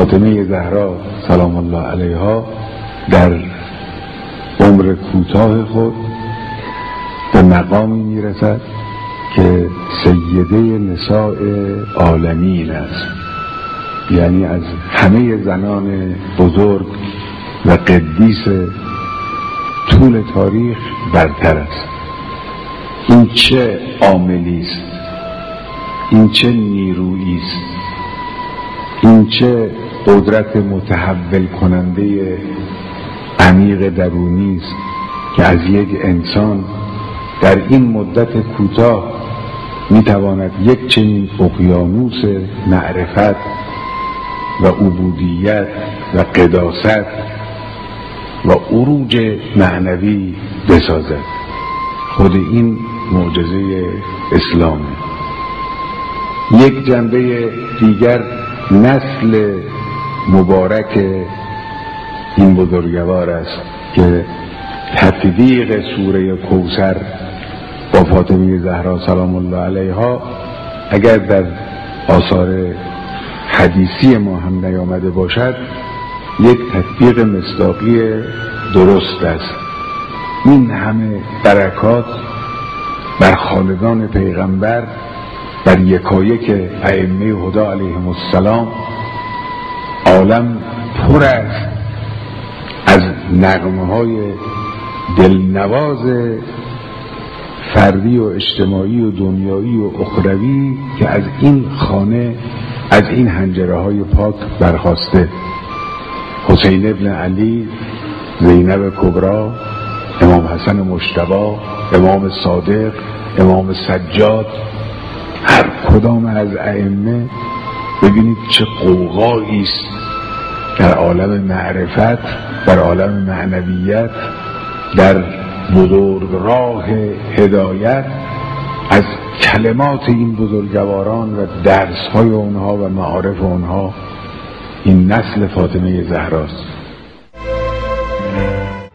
فاطمه زهرا سلام الله علیها در عمر کوتاه خود به مقامی میرسد که سیده نساء عالمین است، یعنی از همه زنان بزرگ و قدیس طول تاریخ برتر است. این چه عاملی است، این چه نیرویی است، این چه قدرت متحول کننده عمیق درونی است که از یک انسان در این مدت کوتاه میتواند یک چنین اقیانوس معرفت و عبودیت و قداست و عروج معنوی بسازد. خود این معجزه اسلامه. یک جنبه دیگر نسل مبارک این بزرگوار است که تطبیق سوره کوثر با فاطمه زهرا سلام الله علیها اگر در آثار حدیثی ما هم نیامده باشد یک تطبیق مصداقی درست است. این همه برکات بر خالدان پیغمبر، بر یکایک ائمه هدی علیهم السلام، عالم پر است از نغمه های دلنواز فردی و اجتماعی و دنیایی و اخروی که از این خانه، از این حنجره های پاک برخاسته. حسین ابن علی، زینب کبرا، امام حسن مجتبی، امام صادق، امام سجاد، هر کدام از ائمه ببینید چه غوغایی است در عالم معرفت، در عالم معنویت، در بزرگ راه هدایت. از کلمات این بزرگواران و درس‌های اونها و معارف اونها این نسل فاطمه زهراست.